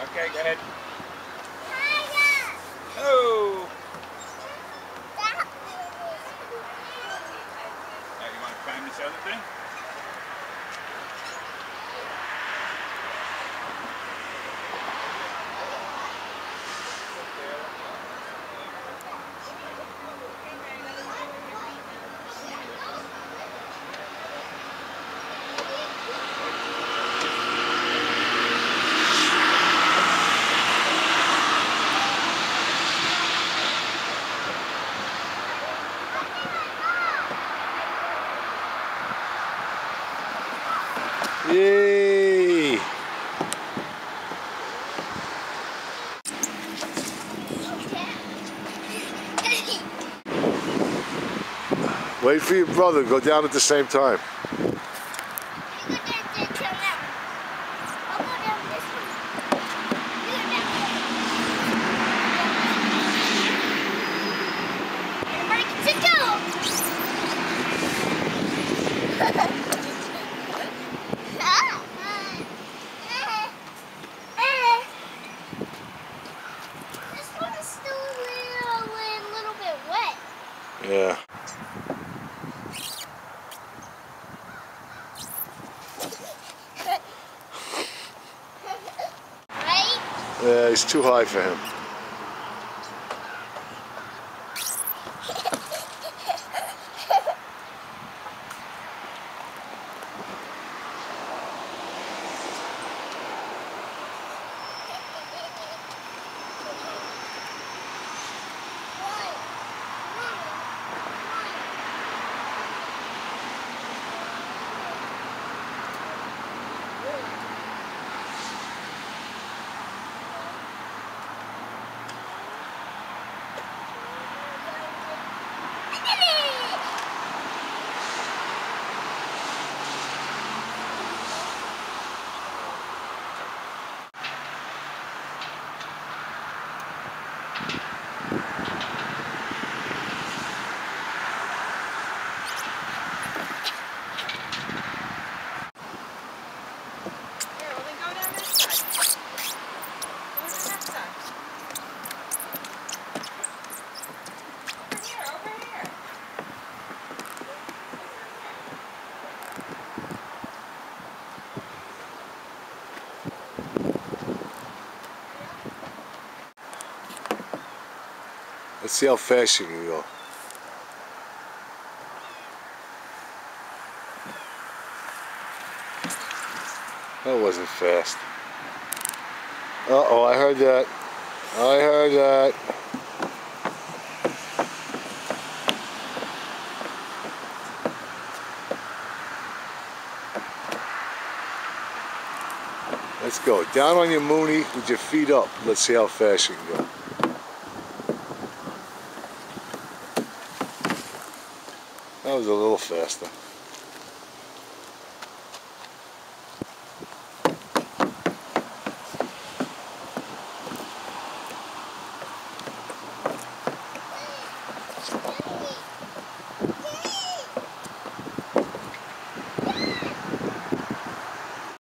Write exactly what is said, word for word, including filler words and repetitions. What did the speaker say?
Okay, go ahead. Oh! Now you want to climb this other thing? Yay! Wait for your brother, go down at the same time. Yeah. Right? Yeah, he's too high for him. Let's see how fast you can go. That wasn't fast. Uh-oh, I heard that. I heard that. Let's go. Down on your moonie with your feet up. Let's see how fast you can go. That was a little faster.